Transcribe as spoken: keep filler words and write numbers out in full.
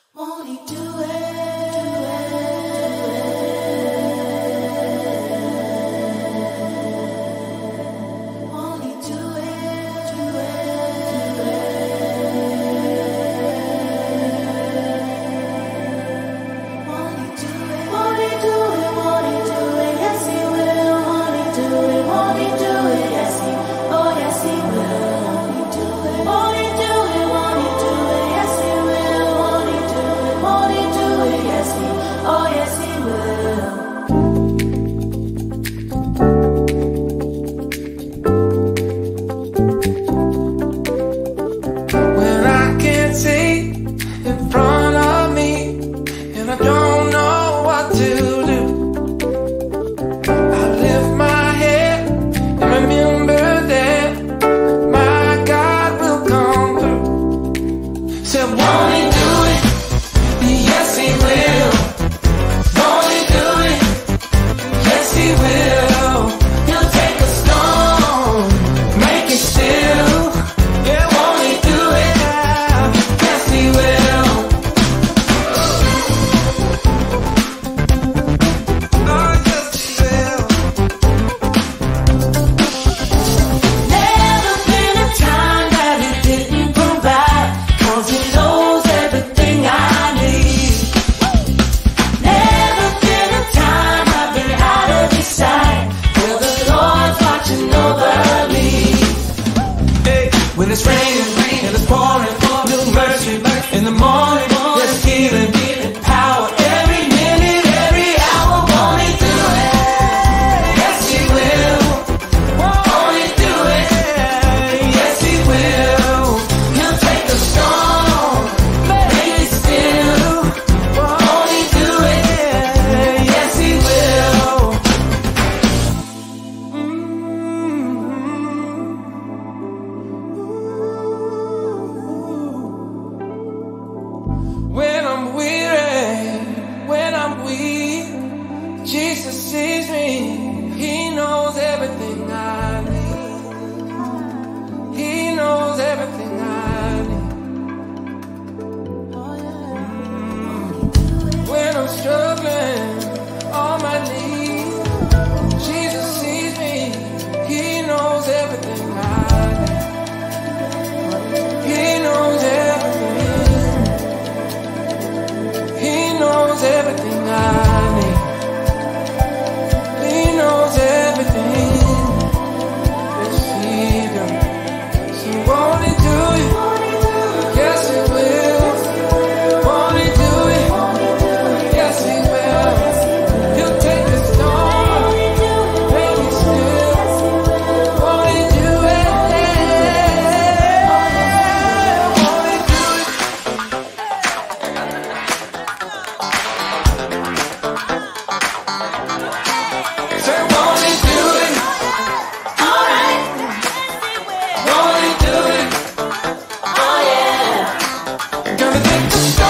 Won't he do it? Won't he do it? Do it, do it. Won't he do it? Won't he do it? Won't he do it? Yes, he will. Won't he do it? Won't he do it? Yes, he. Oh, yes, he will. Won't he do it? Won't he do it? Won't he do it? Yes, he will. Won't he do it? Won't he do it? Yes, he. Oh, yes, he will. When I can't see in front of me and I don't know what to do, I lift my head and remember that my God will come through. Said, won't he do it? Yes, he will. Won't he do it? Yes, he will. He'll take a stone, make it still. Yeah, won't he do it? Yes, he will. Oh, yes, he will. Never been a time that he didn't provide, 'cause he knows everything I need. Never been a time I've been out of his sight, where the Lord's watching over me. Hey, when it's raining and it's pouring, new mercy in the morning. There's healing and power every minute, every hour. Won't he do it? Yes, he will. Won't he do it? Yes, he will. He'll take a storm, make it still. Won't he do it? Yes, he will. When I'm weary, when I'm weak, Jesus sees me. He knows everything I need. He knows everything I need. When I'm struggling on my knees, Jesus sees me. He knows everything I need. He knows everything. He knows everything I need. He knows everything. Yes, he does. So won't he do it? Yes, he will. Won't he do it? Yes, he will. He'll take the storm, make it still. Won't he do it? Won't he do it? Say, won't he do it? Alright, Won't he do it? oh yeah. Gonna take the storm.